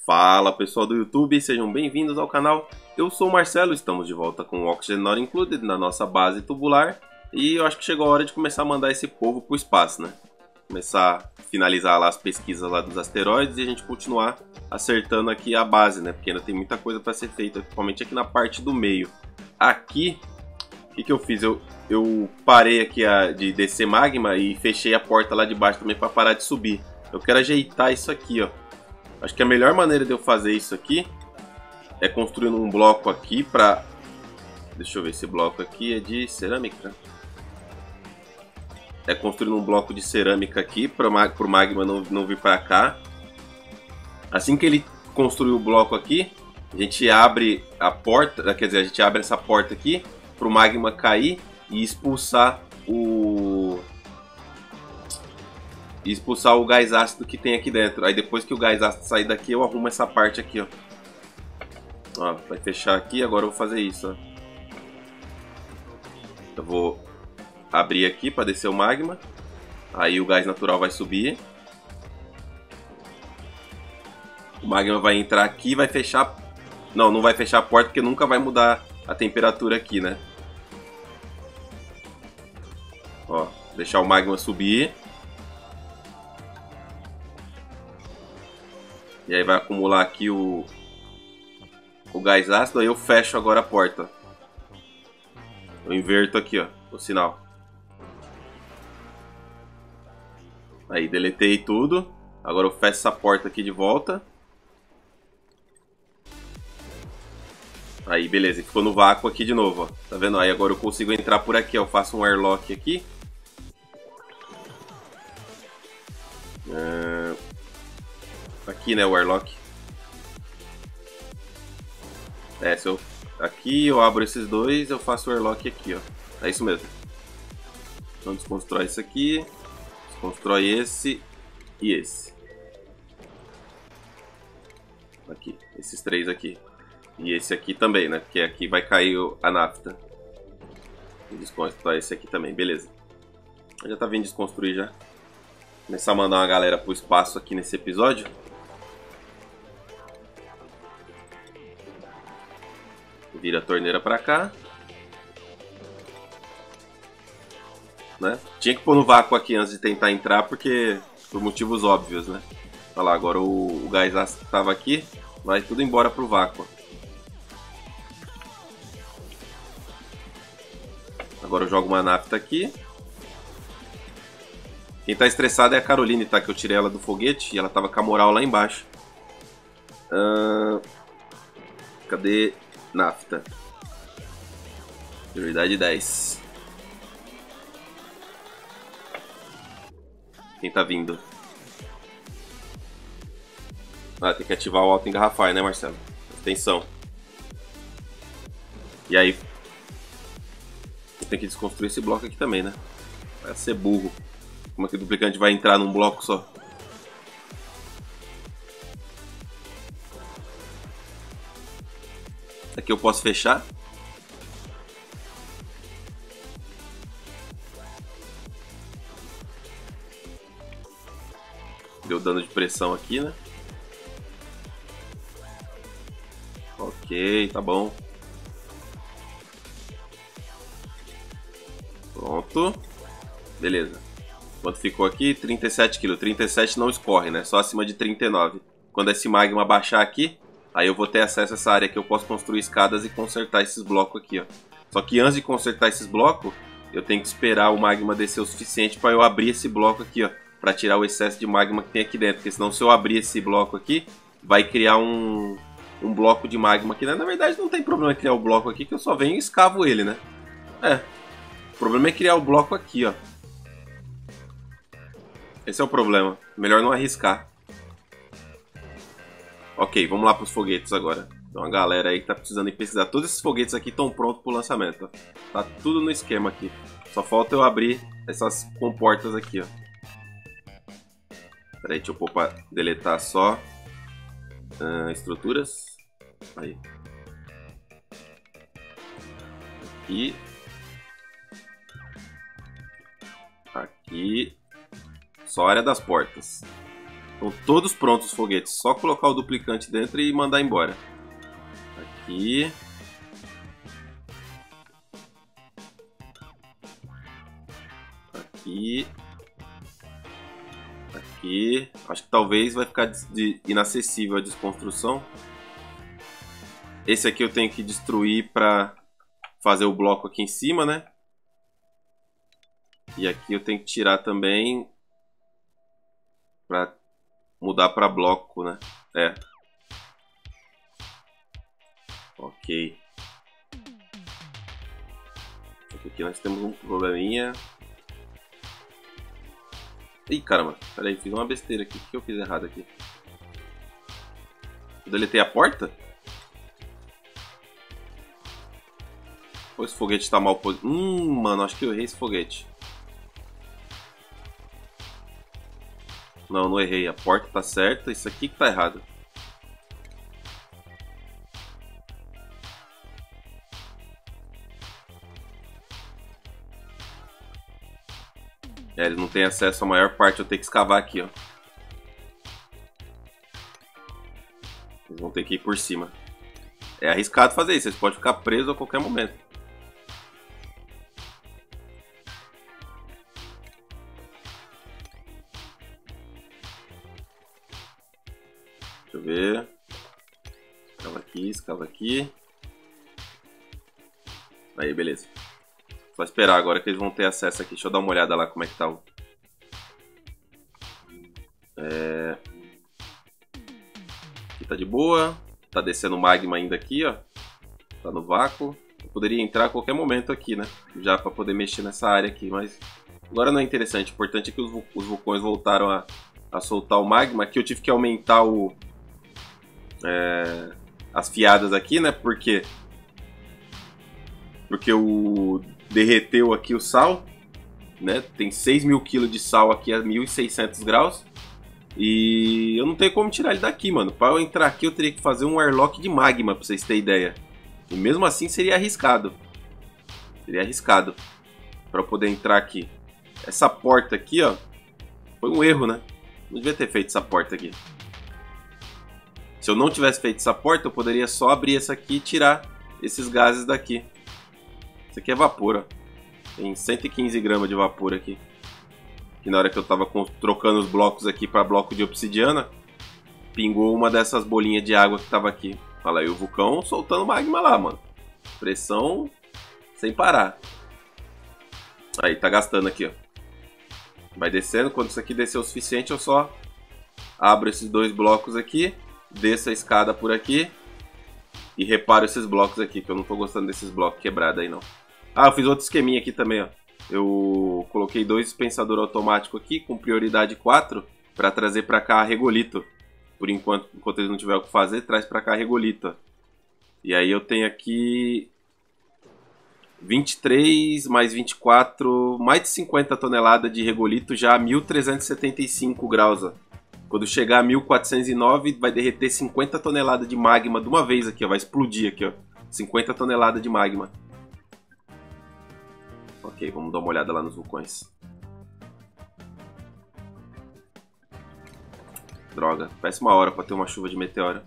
Fala pessoal do YouTube, sejam bem-vindos ao canal. Eu sou o Marcelo, estamos de volta com o Oxygen Not Included na nossa base tubular. E eu acho que chegou a hora de começar a mandar esse povo pro espaço, né? Começar a finalizar lá as pesquisas lá dos asteroides e a gente continuar acertando aqui a base, né? Porque ainda tem muita coisa para ser feita, principalmente aqui na parte do meio. Aqui, o que eu fiz? Eu parei aqui de descer magma e fechei a porta lá de baixo também para parar de subir. Eu quero ajeitar isso aqui, ó. Acho que a melhor maneira de eu fazer isso aqui é construindo um bloco aqui pra... Deixa eu ver, esse bloco aqui é de cerâmica. É construindo um bloco de cerâmica aqui pro magma não vir pra cá. Assim que ele construir o bloco aqui, a gente abre a porta, quer dizer, a gente abre essa porta aqui pro magma cair e expulsar o gás ácido que tem aqui dentro. Aí depois que o gás ácido sair daqui, eu arrumo essa parte aqui, ó. Ó, vai fechar aqui, agora eu vou fazer isso, ó. Eu vou abrir aqui para descer o magma. Aí o gás natural vai subir. O magma vai entrar aqui e vai fechar... Não, não vai fechar a porta porque nunca vai mudar a temperatura aqui, né? Ó, deixar o magma subir. E aí vai acumular aqui o gás ácido, aí eu fecho agora a porta. Eu inverto aqui, ó, o sinal. Aí, deletei tudo. Agora eu fecho essa porta aqui de volta. Aí, beleza, ficou no vácuo aqui de novo, ó. Tá vendo? Aí agora eu consigo entrar por aqui, ó. Eu faço um airlock aqui. Aqui, né, o airlock. Se eu... Aqui eu abro esses dois, eu faço o airlock aqui, ó. É isso mesmo. Então desconstrói isso aqui. Desconstrói esse e esse. Aqui, esses três aqui. E esse aqui também, né? Porque aqui vai cair a nafta. Desconstrói esse aqui também, beleza. Já tá vindo desconstruir já. Começar a mandar uma galera pro espaço aqui nesse episódio. Vira a torneira pra cá. Né? Tinha que pôr no vácuo aqui antes de tentar entrar, porque... Por motivos óbvios, né? Olha lá, agora o gás ácido que tava aqui vai tudo embora pro vácuo. Agora eu jogo uma nafta aqui. Quem tá estressado é a Caroline, tá? Que eu tirei ela do foguete e ela tava com a moral lá embaixo. Cadê... Nafta. Prioridade 10. Quem tá vindo? Ah, tem que ativar o auto engarrafar, né, Marcelo? Atenção. E aí? Eu tenho que desconstruir esse bloco aqui também, né? Vai ser burro. Como é que o duplicante vai entrar num bloco só? Aqui eu posso fechar. Deu dano de pressão aqui, né? Ok, tá bom. Pronto. Beleza. Quanto ficou aqui? 37 kg. 37 não escorre, né? Só acima de 39. Quando esse magma baixar aqui, aí eu vou ter acesso a essa área que eu posso construir escadas e consertar esses blocos aqui, ó. Só que antes de consertar esses blocos, eu tenho que esperar o magma descer o suficiente para eu abrir esse bloco aqui, ó. Para tirar o excesso de magma que tem aqui dentro. Porque senão se eu abrir esse bloco aqui, vai criar um bloco de magma aqui, né? Na verdade não tem problema criar o bloco aqui, que eu só venho e escavo ele, né? O problema é criar o bloco aqui, ó. Esse é o problema. Melhor não arriscar. Ok, vamos lá para os foguetes agora. Tem uma galera aí que tá precisando ir pesquisar. Todos esses foguetes aqui estão prontos para o lançamento. Ó. Tá tudo no esquema aqui. Só falta eu abrir essas comportas aqui, ó. Peraí, deixa eu pôr para deletar só. Estruturas. Aí. Aqui. Aqui. Só a área das portas. Estão todos prontos os foguetes. Só colocar o duplicante dentro e mandar embora. Aqui. Aqui. Aqui. Acho que talvez vai ficar inacessível a desconstrução. Esse aqui eu tenho que destruir para fazer o bloco aqui em cima, né? E aqui eu tenho que tirar também para mudar para bloco, né? É. Ok. Aqui nós temos um probleminha. Ih, caramba. Pera aí, fiz uma besteira aqui. O que eu fiz errado aqui? Eu deletei a porta? Ou esse foguete tá mal posicionado? Mano, acho que eu errei esse foguete. Não, não errei. A porta tá certa. Isso aqui que tá errado. É, ele não tem acesso à maior parte. Eu tenho que escavar aqui, ó. Eles vão ter que ir por cima. É arriscado fazer isso. Eles podem ficar presos a qualquer momento. Deixa eu ver. Escava aqui, escava aqui. Aí, beleza. Só esperar agora que eles vão ter acesso aqui. Deixa eu dar uma olhada lá como é que tá o... Aqui tá de boa. Tá descendo magma ainda aqui, ó. Tá no vácuo. Eu poderia entrar a qualquer momento aqui, né? Já pra poder mexer nessa área aqui, mas... Agora não é interessante. O importante é que os vulcões voltaram a soltar o magma. Aqui eu tive que aumentar as fiadas aqui, né? Porque derreteu aqui o sal, né? Tem 6.000 kg de sal aqui a 1.600 graus. E eu não tenho como tirar ele daqui, mano. Para eu entrar aqui eu teria que fazer um airlock de magma, pra vocês terem ideia. E mesmo assim seria arriscado. Seria arriscado para eu poder entrar aqui. Essa porta aqui, ó, foi um erro, né? Não devia ter feito essa porta aqui. Se eu não tivesse feito essa porta, eu poderia só abrir essa aqui e tirar esses gases daqui. Isso aqui é vapor, ó. Tem 115 gramas de vapor aqui. E na hora que eu tava trocando os blocos aqui para bloco de obsidiana, pingou uma dessas bolinhas de água que tava aqui. Olha aí o vulcão soltando magma lá, mano. Pressão sem parar. Aí, tá gastando aqui, ó. Vai descendo. Quando isso aqui descer o suficiente, eu só abro esses dois blocos aqui, desço a escada por aqui e reparo esses blocos aqui, que eu não tô gostando desses blocos quebrados aí, não. Ah, eu fiz outro esqueminha aqui também, ó. Eu coloquei 2 dispensadores automáticos aqui com prioridade 4 para trazer para cá a regolito. Por enquanto eles não tiverem o que fazer, traz para cá a regolito. E aí eu tenho aqui 23 mais 24, mais de 50 toneladas de regolito já a 1.375 graus. Ó. Quando chegar a 1.409 vai derreter 50 toneladas de magma de uma vez aqui, ó. Vai explodir aqui, ó. 50 toneladas de magma. Ok, vamos dar uma olhada lá nos vulcões. Droga, péssima hora para ter uma chuva de meteoro.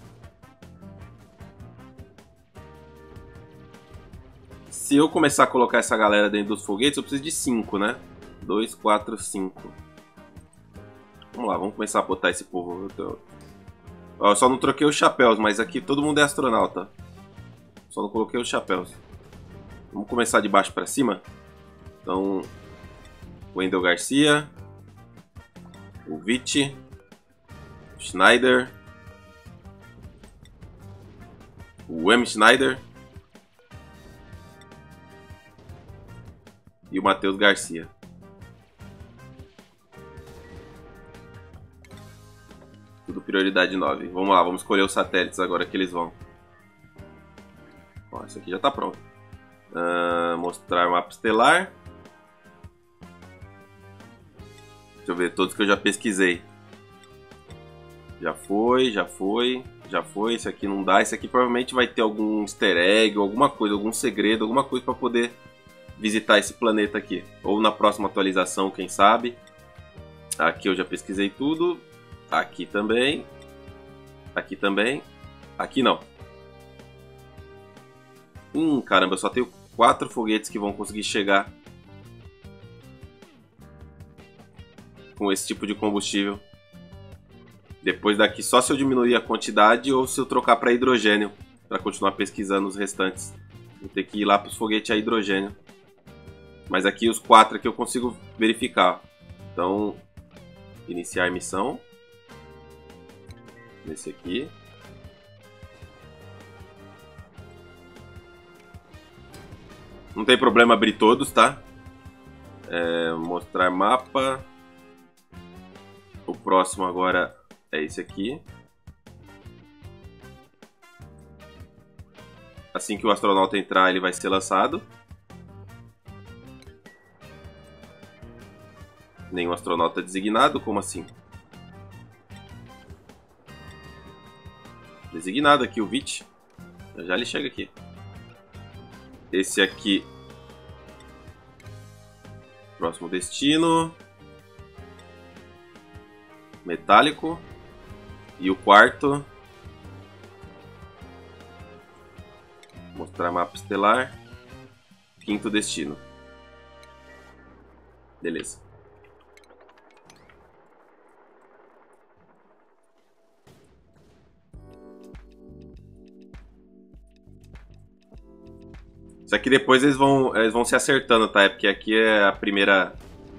Se eu começar a colocar essa galera dentro dos foguetes, eu preciso de 5, né? 2, 4, 5. Vamos lá, vamos começar a botar esse povo. Eu só não troquei os chapéus, mas aqui todo mundo é astronauta. Só não coloquei os chapéus. Vamos começar de baixo para cima. Então, Wendel Garcia, o Vitti, o Schneider, o M. Schneider e o Matheus Garcia. Tudo prioridade 9. Vamos lá, vamos escolher os satélites agora que eles vão. Ó, esse aqui já está pronto. Mostrar mapa estelar. Deixa eu ver todos que eu já pesquisei. Já foi, já foi, já foi. Esse aqui não dá. Esse aqui provavelmente vai ter algum easter egg, alguma coisa, algum segredo, alguma coisa para poder visitar esse planeta aqui. Ou na próxima atualização, quem sabe. Aqui eu já pesquisei tudo. Aqui também. Aqui também. Aqui não. Caramba, eu só tenho 4 foguetes que vão conseguir chegar com esse tipo de combustível. Depois daqui, só se eu diminuir a quantidade ou se eu trocar para hidrogênio, para continuar pesquisando os restantes. Vou ter que ir lá para os foguetes a hidrogênio. Mas aqui os 4 aqui eu consigo verificar. Então, iniciar missão. Nesse aqui. Não tem problema abrir todos, tá? Mostrar mapa. O próximo agora é esse aqui. Assim que o astronauta entrar, ele vai ser lançado. Nenhum astronauta designado? Como assim? Designado aqui, o VIT. Já ele chega aqui. Esse aqui. Próximo destino. Metálico. E o quarto. Mostrar mapa estelar. Quinto destino. Beleza. Isso aqui depois eles vão se acertando, tá? Porque aqui é a primeira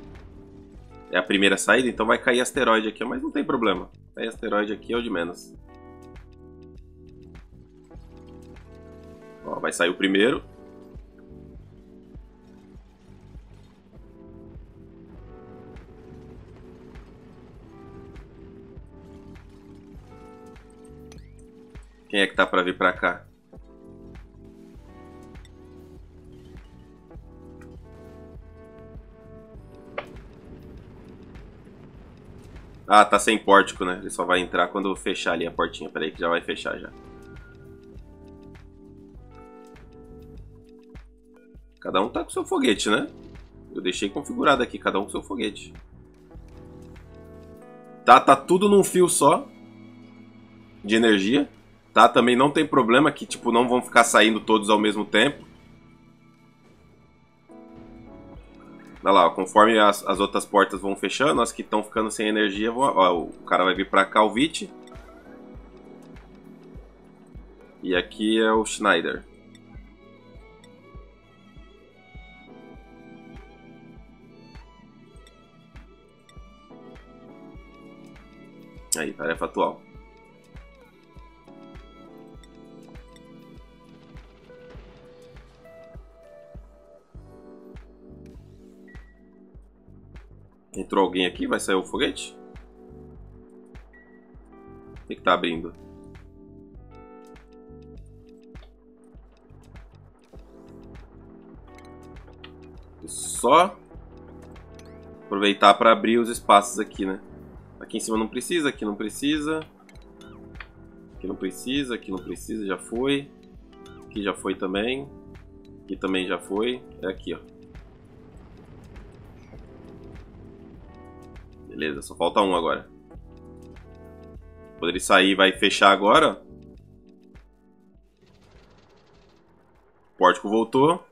saída, então vai cair asteroide aqui, mas não tem problema. Cair asteroide aqui é o de menos. Ó, vai sair o primeiro. Quem é que tá pra vir pra cá? Ah, tá sem pórtico, né? Ele só vai entrar quando eu fechar ali a portinha. Pera aí que já vai fechar já. Cada um tá com seu foguete, né? Eu deixei configurado aqui, cada um com seu foguete. Tá tudo num fio só de energia. Tá? Também não tem problema que, tipo, não vão ficar saindo todos ao mesmo tempo. Olha lá, conforme as outras portas vão fechando, as que estão ficando sem energia, o cara vai vir pra cá, o VIT. E aqui é o Schneider. Aí, tarefa atual. Entrou alguém aqui? Vai sair o foguete? O que tá abrindo? Só aproveitar para abrir os espaços aqui, né? Aqui em cima não precisa, aqui não precisa. Aqui não precisa, aqui não precisa, já foi. Aqui já foi também. Aqui também já foi. É aqui, ó. Beleza, só falta um agora. Quando ele sair, vai fechar agora. O pórtico voltou.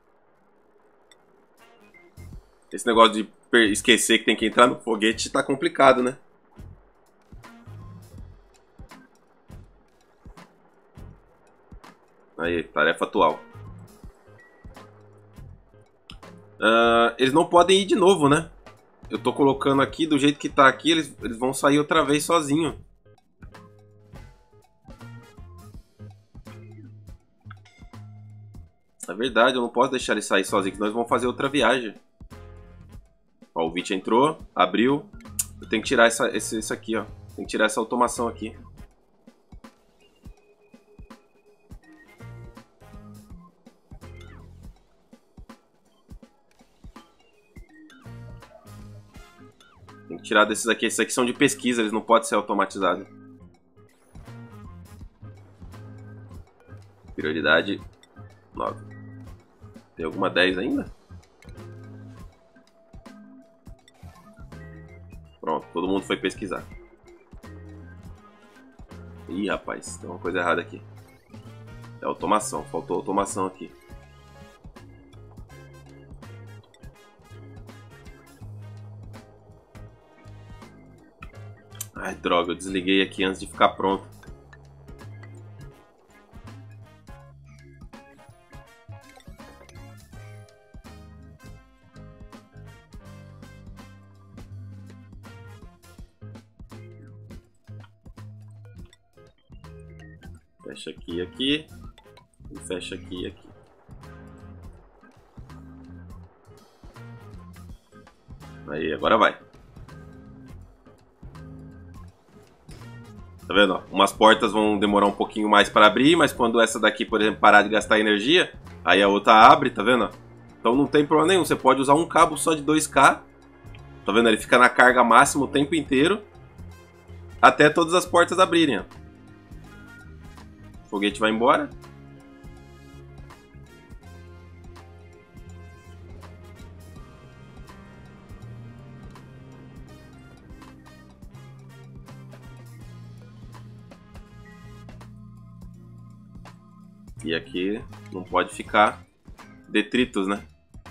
Esse negócio de esquecer que tem que entrar no foguete tá complicado, né? Aí, tarefa atual. Eles não podem ir de novo, né? Eu tô colocando aqui, do jeito que tá aqui, eles vão sair outra vez sozinho. É verdade, eu não posso deixar eles sair sozinhos, senão eles vão fazer outra viagem. Ó, o VIT entrou, abriu. Eu tenho que tirar esse aqui, ó. Tem que tirar essa automação aqui. Tem que tirar desses aqui. Esses aqui são de pesquisa, eles não podem ser automatizados. Prioridade 9. Tem alguma 10 ainda? Pronto, todo mundo foi pesquisar. Ih, rapaz, tem uma coisa errada aqui. É automação, faltou automação aqui. Ai, droga, eu desliguei aqui antes de ficar pronto. Fecha aqui e aqui. E fecha aqui e aqui. Aí, agora vai. Tá vendo? Ó? Umas portas vão demorar um pouquinho mais para abrir, mas quando essa daqui, por exemplo, parar de gastar energia, aí a outra abre, tá vendo? Então não tem problema nenhum. Você pode usar um cabo só de 2K. Tá vendo? Ele fica na carga máxima o tempo inteiro. Até todas as portas abrirem, ó. O foguete vai embora. E aqui não pode ficar detritos, né?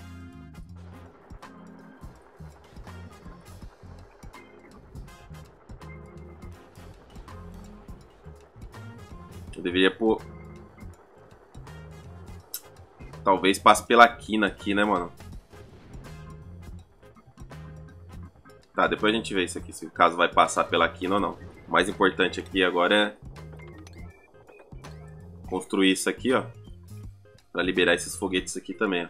Eu deveria pôr... Talvez passe pela quina aqui, né, mano? Tá, depois a gente vê isso aqui, se o caso vai passar pela quina ou não. O mais importante aqui agora é construir isso aqui, ó, para liberar esses foguetes aqui também,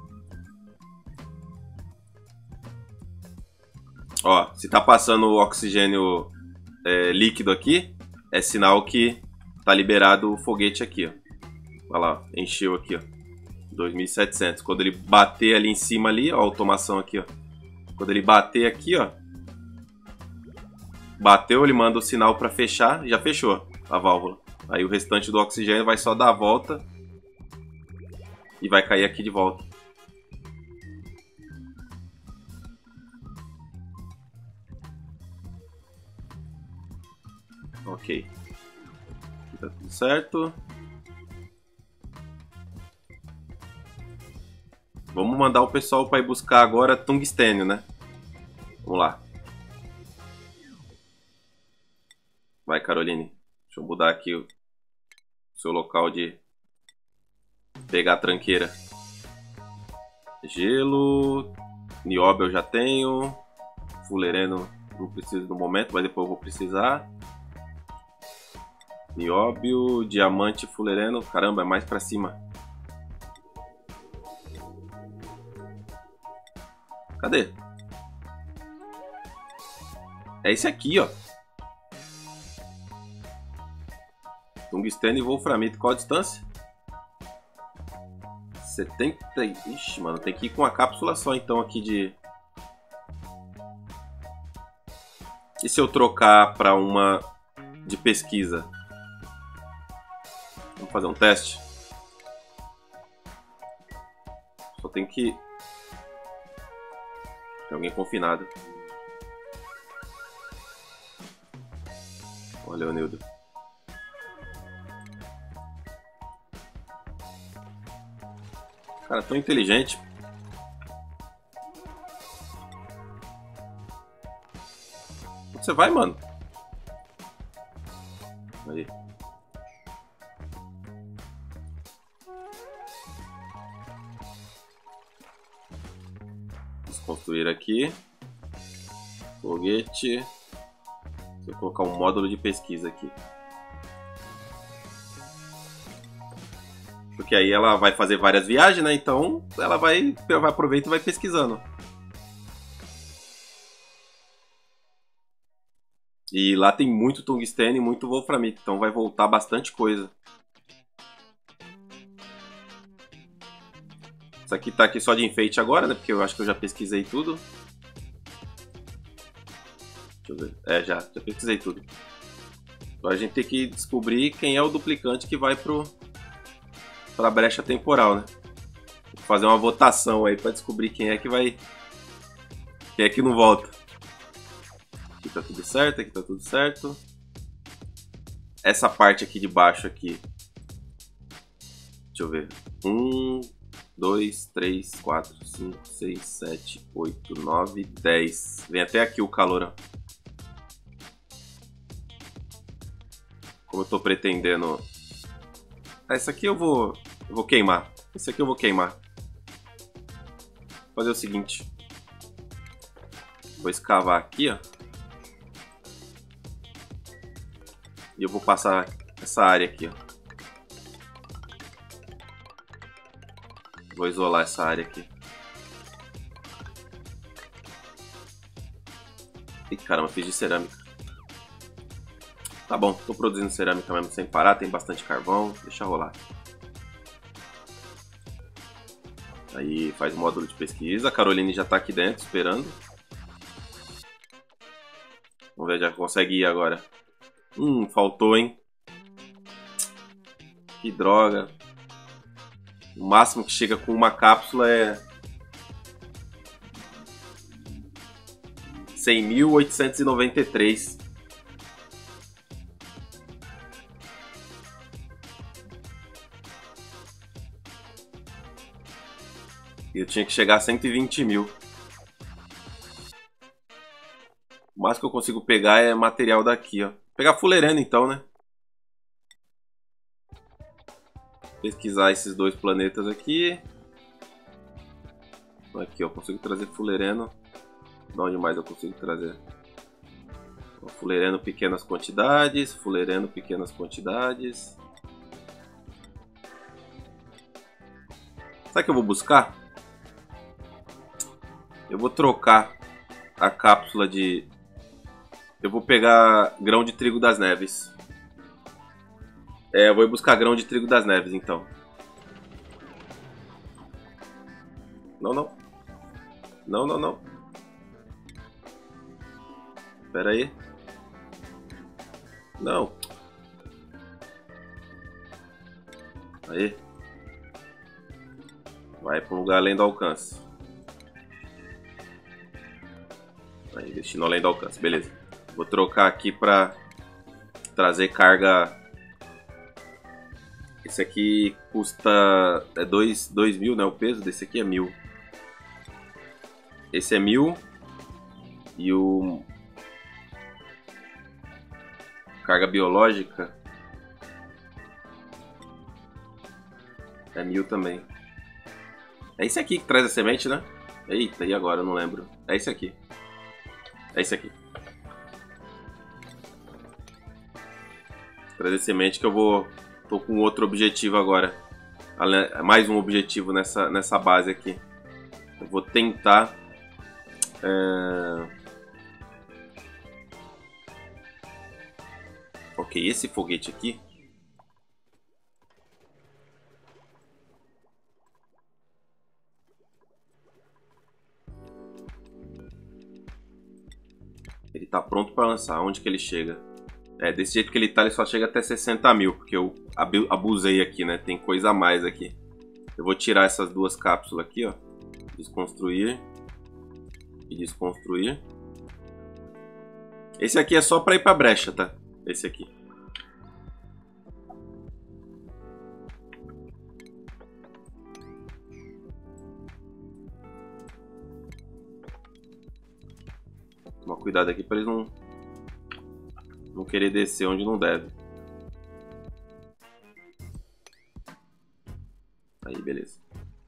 ó. Se tá passando o oxigênio líquido aqui, é sinal que tá liberado o foguete aqui, ó. Olha lá, encheu aqui, ó, 2.700. Quando ele bater ali em cima ali, ó, a automação aqui, ó. Quando ele bater aqui, ó, bateu, ele manda o sinal para fechar, já fechou a válvula. Aí o restante do oxigênio vai só dar a volta e vai cair aqui de volta. Ok. Aqui tá tudo certo. Vamos mandar o pessoal para ir buscar agora tungstênio, né? Vamos lá. Vai, Caroline. Deixa eu mudar aqui o seu local de pegar a tranqueira. Gelo, nióbio eu já tenho, fulereno não preciso no momento, mas depois eu vou precisar. Nióbio, diamante, fulereno, caramba, é mais pra cima. Cadê? É esse aqui, ó. Tungstênio e wolframito. Qual a distância? 70... Ixi, mano, tem que ir com a cápsula só então aqui de... E se eu trocar para uma de pesquisa? Vamos fazer um teste. Só tem que... Tem alguém confinado. Olha, Leonildo. Cara, tão inteligente. Onde você vai, mano? Aí. Vamos construir aqui. Foguete. Vou colocar um módulo de pesquisa aqui. Porque aí ela vai fazer várias viagens, né? Então ela vai aproveitar e vai pesquisando. E lá tem muito tungstênio e muito wolframito, então vai voltar bastante coisa. Isso aqui tá aqui só de enfeite agora, né? Porque eu acho que eu já pesquisei tudo. Deixa eu ver. É, já pesquisei tudo. Agora a gente tem que descobrir quem é o duplicante que vai pra brecha temporal, né? Vou fazer uma votação aí pra descobrir quem é que vai... Quem é que não volta. Aqui tá tudo certo, aqui tá tudo certo. essa parte aqui de baixo aqui. Deixa eu ver. 1, 2, 3, 4, 5, 6, 7, 8, 9, 10. Vem até aqui o calor, ó. Como eu tô pretendendo... essa aqui eu vou queimar. Esse aqui eu vou queimar. Vou fazer o seguinte. Vou escavar aqui, ó. E eu vou passar essa área aqui, ó. Vou isolar essa área aqui. Ih, caramba, fiz de cerâmica. Tá bom, tô produzindo cerâmica mesmo sem parar, tem bastante carvão, deixa rolar. Aí faz o módulo de pesquisa, a Caroline já tá aqui dentro esperando. Vamos ver, já consegue ir agora. Faltou, hein? Que droga. O máximo que chega com uma cápsula é 100.893. E eu tinha que chegar a 120 mil. O máximo que eu consigo pegar é material daqui, ó. Vou pegar fuleirano então, né? Pesquisar esses dois planetas aqui. Aqui, ó, consigo trazer fuleirano. De onde mais eu consigo trazer? Fuleirano pequenas quantidades, fuleirano pequenas quantidades. Sabe o que eu vou buscar? Eu vou trocar a cápsula de... eu vou pegar grão de trigo das neves. Eu vou buscar grão de trigo das neves, então. Não, não. Não, não, não. Espera aí. Não. Aí. Vai para um lugar além do alcance. Aí, destino além do alcance. Beleza. Vou trocar aqui para trazer carga. Esse aqui custa 2.000, né? O peso desse aqui é 1.000. Esse é 1.000. E o... carga biológica é 1.000 também. É esse aqui que traz a semente, né? Eita, e agora? Eu não lembro. É esse aqui. É esse aqui. Trazer semente que eu vou... tô com outro objetivo agora. Mais um objetivo nessa base aqui. Eu vou tentar... Ok, esse foguete aqui... ele tá pronto para lançar. Onde que ele chega? Desse jeito que ele tá, ele só chega até 60 mil. Porque eu abusei aqui, né? Tem coisa a mais aqui. Eu vou tirar essas duas cápsulas aqui, ó. Desconstruir. E desconstruir. Esse aqui é só para ir para brecha, tá? Esse aqui. Toma cuidado aqui para eles não querer descer onde não deve. Aí, beleza.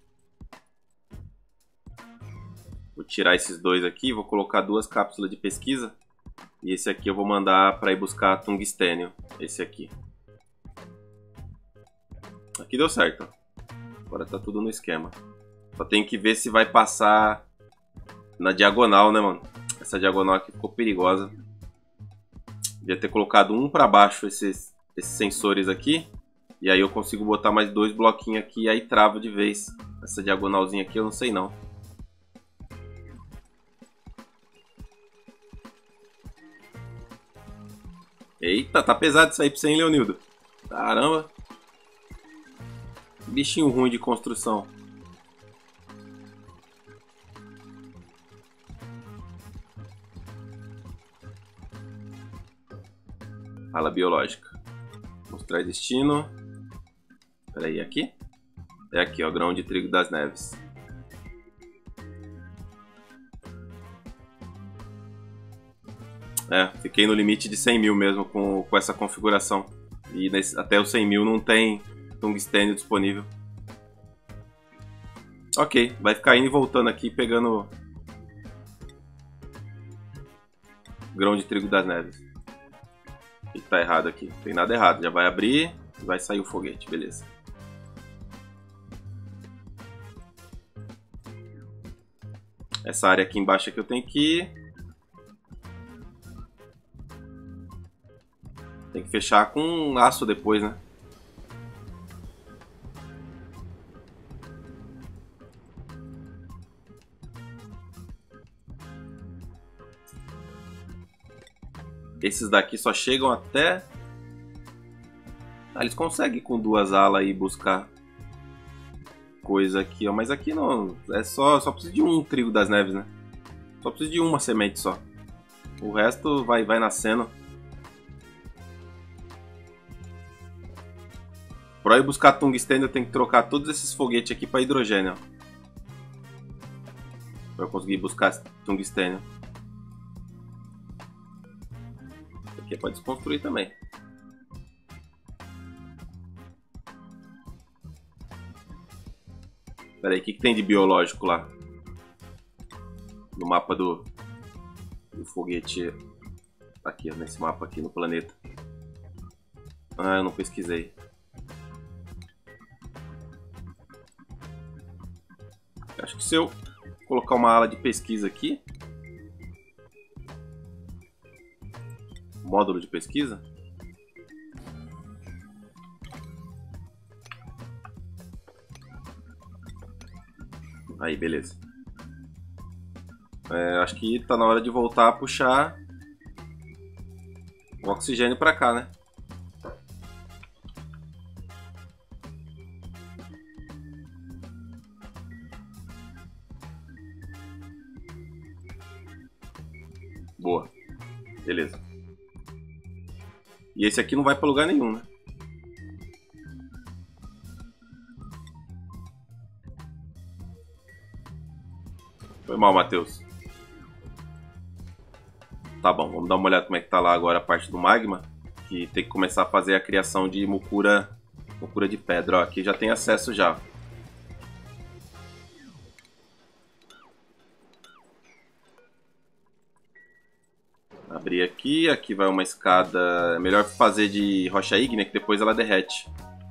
Vou tirar esses dois aqui, vou colocar duas cápsulas de pesquisa. E esse aqui eu vou mandar para ir buscar tungstênio. Esse aqui. Aqui deu certo. Agora tá tudo no esquema. Só tem que ver se vai passar na diagonal, né, mano? Essa diagonal aqui ficou perigosa. Devia ter colocado um para baixo esses sensores aqui. E aí eu consigo botar mais dois bloquinhos aqui e aí trava de vez. Essa diagonalzinha aqui eu não sei não. Eita, tá pesado isso aí pra você, hein, Leonildo? Caramba. Bichinho ruim de construção. Ala biológica. Mostrar destino. Espera aí, aqui? É aqui, ó, grão de trigo das neves. É, fiquei no limite de 100 mil mesmo com essa configuração. E até os 100 mil não tem tungstênio disponível. Ok, vai ficar indo e voltando aqui pegando grão de trigo das neves. O que tá errado aqui? Não tem nada errado, já vai abrir e vai sair o foguete, beleza. Essa área aqui embaixo é que eu tenho que ir. Tem que fechar com um laço depois, né? Esses daqui só chegam até... Ah, eles conseguem com duas alas aí buscar coisa aqui, ó. Mas aqui não... É só precisa de um trigo das neves, né? Só precisa de uma semente só. O resto vai nascendo. Para eu buscar tungstênio, eu tenho que trocar todos esses foguetes aqui para hidrogênio. Para eu conseguir buscar tungstênio. Isso aqui é para desconstruir também. Espera aí, o que tem de biológico lá? No mapa do foguete. Aqui, nesse mapa aqui no planeta. Ah, eu não pesquisei. Acho que se eu colocar uma ala de pesquisa aqui, módulo de pesquisa, aí beleza. Acho que tá na hora de voltar a puxar o oxigênio para cá, né? Boa. Beleza. E esse aqui não vai para lugar nenhum, né? Foi mal, Matheus. Tá bom, vamos dar uma olhada como é que tá lá agora a parte do magma. Que tem que começar a fazer a criação de mucura de pedra. Ó, aqui já tem acesso já. Abrir aqui, aqui vai uma escada. É melhor fazer de rocha ígnea, que depois ela derrete.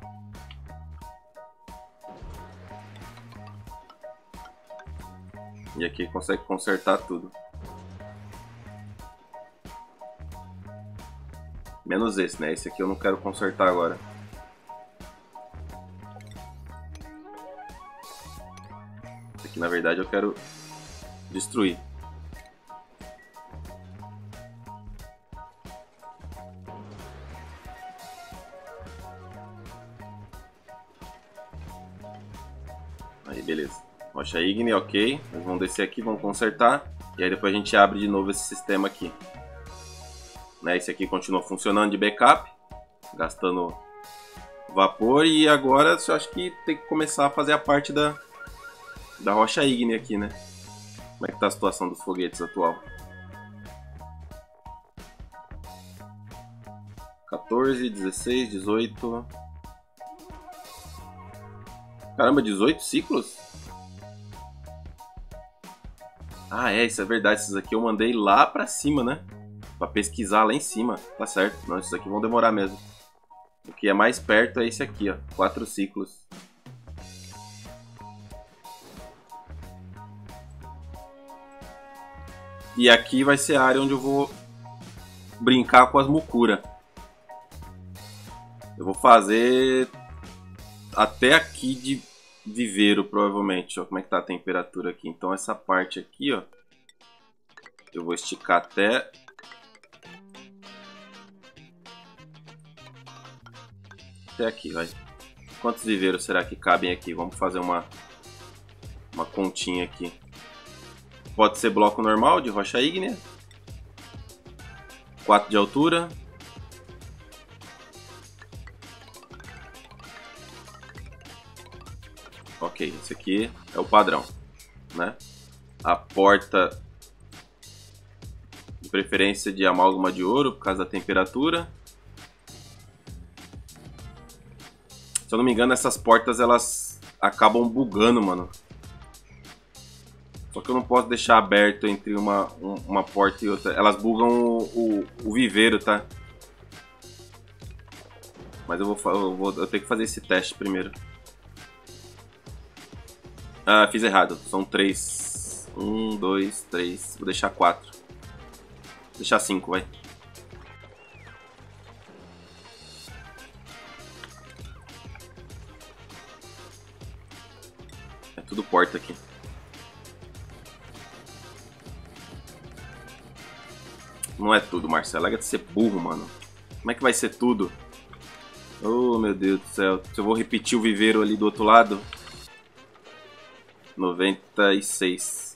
E aqui consegue consertar tudo. Menos esse, né? Esse aqui eu não quero consertar agora. Esse aqui, na verdade, eu quero destruir. Aí, beleza. Rocha ígnea, ok. Nós vamos descer aqui, vamos consertar. E aí depois a gente abre de novo esse sistema aqui. Né, esse aqui continua funcionando de backup. Gastando vapor. E agora eu acho que tem que começar a fazer a parte da rocha ígnea aqui, né? Como é que tá a situação dos foguetes atual? 14, 16, 18... Caramba, 18 ciclos? Ah, isso é verdade. Esses aqui eu mandei lá pra cima, né? Pra pesquisar lá em cima. Tá certo. Não, esses aqui vão demorar mesmo. O que é mais perto é esse aqui, ó. 4 ciclos. E aqui vai ser a área onde eu vou brincar com as mucura. Eu vou fazer até aqui de viveiro, provavelmente. Ó, como é que tá a temperatura aqui? Então essa parte aqui, ó, eu vou esticar até aqui, vai. Quantos viveiros será que cabem aqui? Vamos fazer uma continha aqui. Pode ser bloco normal de rocha ígnea. 4 de altura. Ok, esse aqui é o padrão, né? A porta, de preferência de amálgama de ouro, por causa da temperatura. Se eu não me engano, essas portas elas acabam bugando, mano. Só que eu não posso deixar aberto entre uma porta e outra. Elas bugam o viveiro, tá? Mas eu tenho que fazer esse teste primeiro. Ah, fiz errado. São 3. 1, 2, 3. Vou deixar 4. Vou deixar 5, vai. É tudo porta aqui. Não é tudo, Marcelo. Larga de ser burro, mano. Como é que vai ser tudo? Oh, meu Deus do céu. Se eu vou repetir o viveiro ali do outro lado... 96.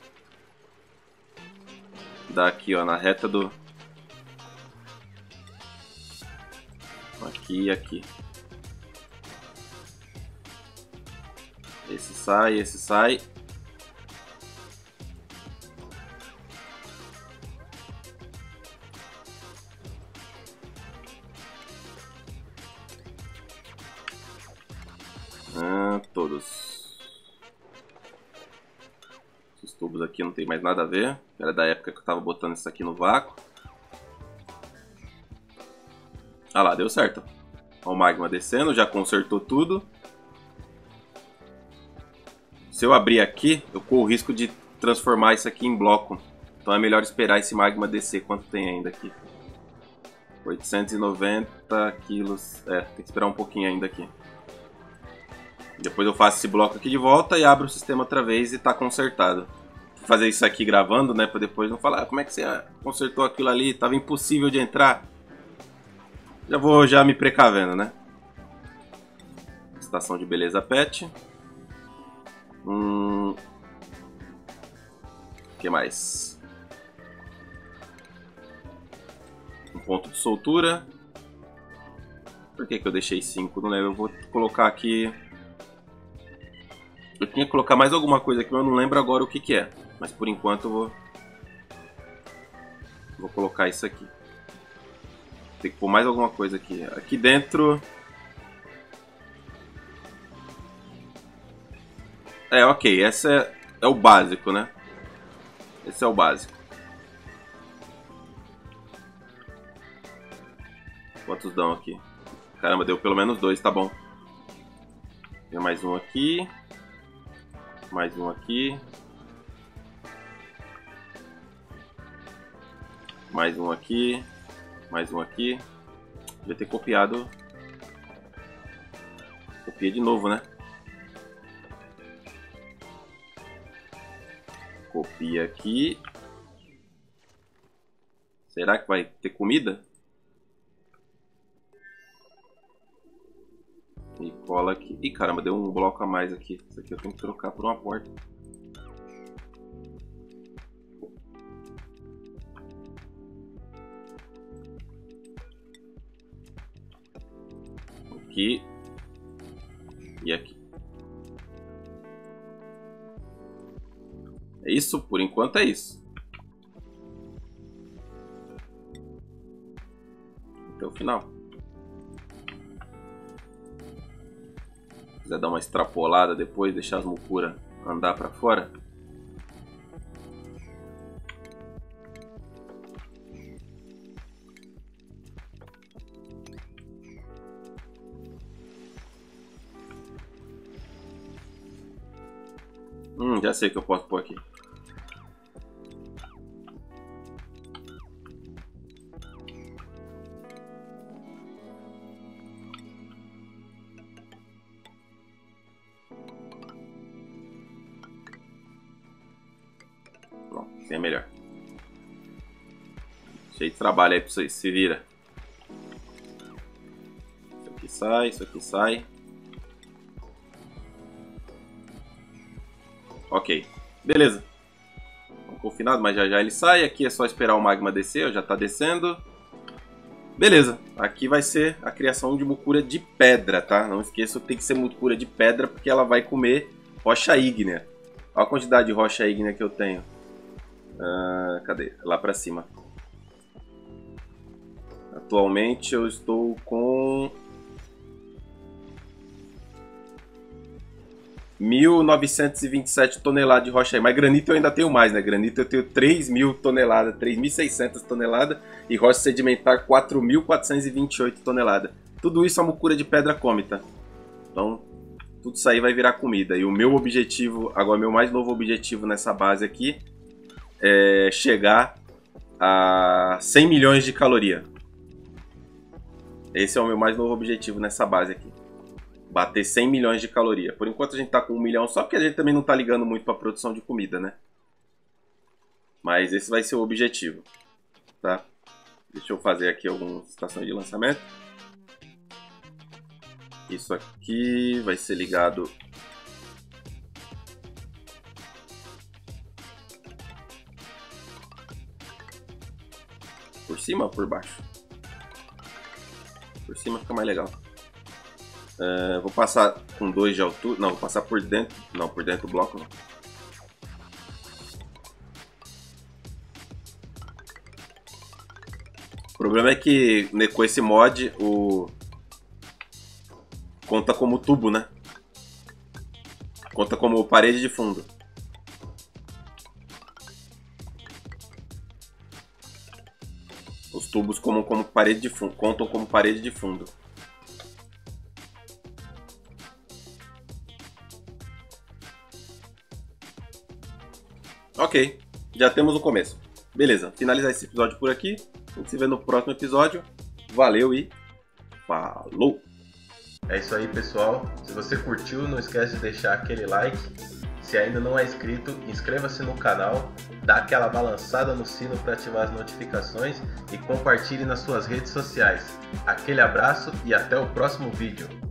Dá aqui, ó, na reta do... Aqui e aqui. Esse sai, esse sai. Todos. Esses tubos aqui não tem mais nada a ver. Era da época que eu tava botando isso aqui no vácuo. Ah lá, deu certo. Ó, o magma descendo, já consertou tudo. Se eu abrir aqui, eu corro o risco de transformar isso aqui em bloco. Então é melhor esperar esse magma descer. Quanto tem ainda aqui? 890 quilos. É, tem que esperar um pouquinho ainda aqui. Depois eu faço esse bloco aqui de volta e abro o sistema outra vez e tá consertado. Vou fazer isso aqui gravando, né? Pra depois não falar, como é que você consertou aquilo ali? Tava impossível de entrar. Já vou me precavendo, né? Estação de beleza pet. O que mais? Um ponto de soltura. Por que eu deixei 5? Não lembro. Eu vou colocar aqui... Eu tinha que colocar mais alguma coisa aqui, mas eu não lembro agora o que é. Mas por enquanto eu vou colocar isso aqui. Tem que pôr mais alguma coisa aqui. Aqui dentro... É, ok. Esse é o básico, né? Esse é o básico. Quantos dão aqui? Caramba, deu pelo menos 2, tá bom. Tem mais um aqui. Mais um aqui. Mais um aqui. Mais um aqui. Devia ter copiado. Copiei de novo, né? Copia aqui. Será que vai ter comida? E cola aqui. Ih, caramba, deu um bloco a mais aqui. Isso aqui eu tenho que trocar por uma porta. Aqui. E aqui. É isso? Por enquanto é isso. Até o final. Se quiser dar uma extrapolada depois, deixar as mucuras andar pra fora. Já sei o que eu posso pôr aqui. Pronto, assim é melhor. Cheio de trabalho aí pra vocês, se vira. Isso aqui sai, isso aqui sai. Ok, beleza. Confinado, mas já já ele sai. Aqui é só esperar o magma descer, já tá descendo. Beleza, aqui vai ser a criação de mucura de pedra, tá? Não esqueça que tem que ser mucura de pedra porque ela vai comer rocha ígnea. Olha a quantidade de rocha ígnea que eu tenho. Cadê? Lá pra cima. Atualmente eu estou com 1.927 toneladas de rocha aí. Mas granito eu ainda tenho mais, né? Granito eu tenho 3.000 toneladas, 3.600 toneladas. E rocha sedimentar 4.428 toneladas. Tudo isso a mucura de pedra come, tá? Então, tudo isso aí vai virar comida. E o meu objetivo, agora meu mais novo objetivo nessa base aqui, é chegar a 100 milhões de caloria. Esse é o meu mais novo objetivo nessa base aqui. Bater 100 milhões de caloria. Por enquanto a gente tá com 1 milhão só, porque a gente também não tá ligando muito pra produção de comida, né? Mas esse vai ser o objetivo, tá? Deixa eu fazer aqui algumas estações de lançamento. Isso aqui vai ser ligado... por cima ou por baixo? Por cima fica mais legal. Vou passar com 2 de altura. Não, vou passar por dentro. Não, por dentro do bloco não. O problema é que com esse mod conta como tubo, né? Conta como parede de fundo. Os tubos como parede de fundo, contam como parede de fundo. Ok, já temos o começo. Beleza, finalizar esse episódio por aqui. A gente se vê no próximo episódio. Valeu e falou! É isso aí, pessoal. Se você curtiu, não esquece de deixar aquele like. Se ainda não é inscrito, inscreva-se no canal, dá aquela balançada no sino para ativar as notificações e compartilhe nas suas redes sociais. Aquele abraço e até o próximo vídeo.